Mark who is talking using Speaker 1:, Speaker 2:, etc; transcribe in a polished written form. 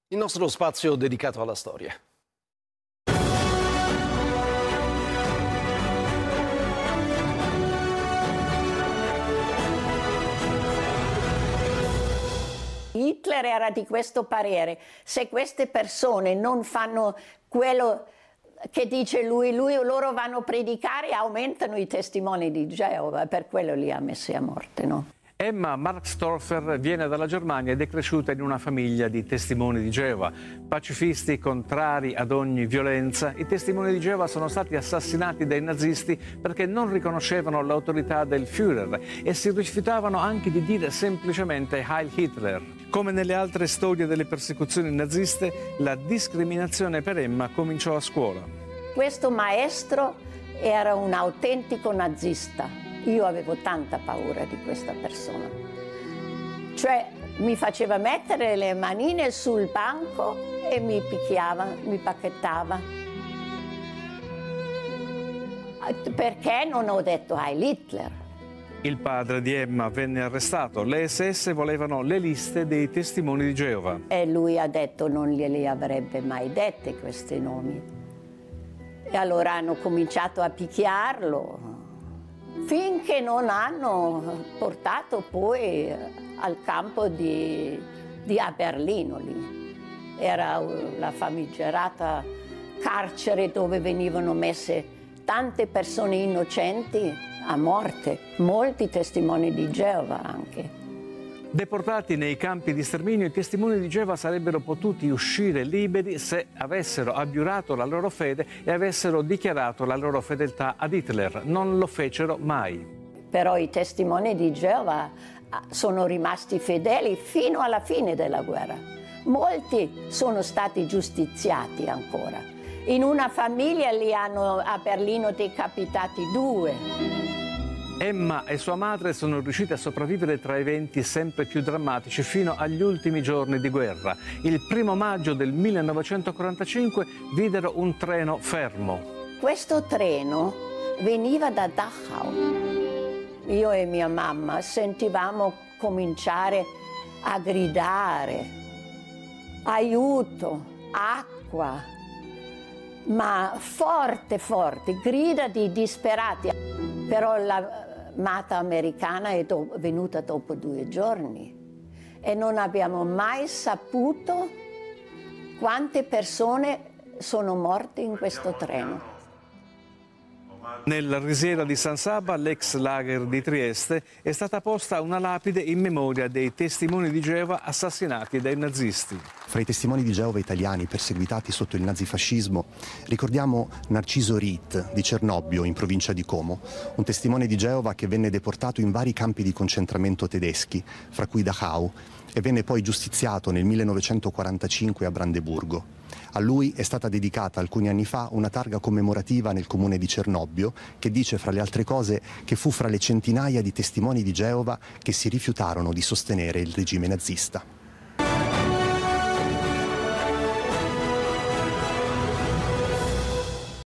Speaker 1: Il nostro spazio dedicato alla storia.
Speaker 2: Hitler era di questo parere: se queste persone non fanno quello che dice lui, loro vanno a predicare e aumentano i testimoni di Geova, per quello li ha messi a morte, no?
Speaker 3: Emma Markstorfer viene dalla Germania ed è cresciuta in una famiglia di testimoni di Geova. Pacifisti contrari ad ogni violenza, i testimoni di Geova sono stati assassinati dai nazisti perché non riconoscevano l'autorità del Führer e si rifiutavano anche di dire semplicemente Heil Hitler. Come nelle altre storie delle persecuzioni naziste, la discriminazione per Emma cominciò a scuola.
Speaker 2: Questo maestro era un autentico nazista. Io avevo tanta paura di questa persona. Cioè, mi faceva mettere le manine sul banco e mi picchiava, mi pacchettava. Perché non ho detto Heil Hitler?
Speaker 3: Il padre di Emma venne arrestato. Le SS volevano le liste dei testimoni di Geova.
Speaker 2: E lui ha detto non glieli avrebbe mai dette questi nomi. E allora hanno cominciato a picchiarlo, finché non hanno portato poi al campo a Berlino lì. Era la famigerata carcere dove venivano messe tante persone innocenti a morte, molti testimoni di Geova anche.
Speaker 3: Deportati nei campi di sterminio, i testimoni di Geova sarebbero potuti uscire liberi se avessero abiurato la loro fede e avessero dichiarato la loro fedeltà ad Hitler. Non lo fecero mai.
Speaker 2: Però i testimoni di Geova sono rimasti fedeli fino alla fine della guerra. Molti sono stati giustiziati ancora. In una famiglia li hanno a Berlino decapitati 2.
Speaker 3: Emma e sua madre sono riuscite a sopravvivere tra eventi sempre più drammatici fino agli ultimi giorni di guerra. Il 1° maggio del 1945 videro un treno fermo.
Speaker 2: Questo treno veniva da Dachau. Io e mia mamma sentivamo cominciare a gridare: aiuto, acqua, ma forte, forte, grida di disperati. Però l'armata americana è venuta dopo 2 giorni e non abbiamo mai saputo quante persone sono morte in questo treno.
Speaker 3: Nella risiera di San Saba, l'ex lager di Trieste, è stata posta una lapide in memoria dei testimoni di Geova assassinati dai nazisti.
Speaker 4: Fra i testimoni di Geova italiani perseguitati sotto il nazifascismo ricordiamo Narciso Ritt di Cernobbio, in provincia di Como, un testimone di Geova che venne deportato in vari campi di concentramento tedeschi, fra cui Dachau, e venne poi giustiziato nel 1945 a Brandeburgo. A lui è stata dedicata alcuni anni fa una targa commemorativa nel comune di Cernobbio che dice, fra le altre cose, che fu fra le centinaia di testimoni di Geova che si rifiutarono di sostenere il regime nazista.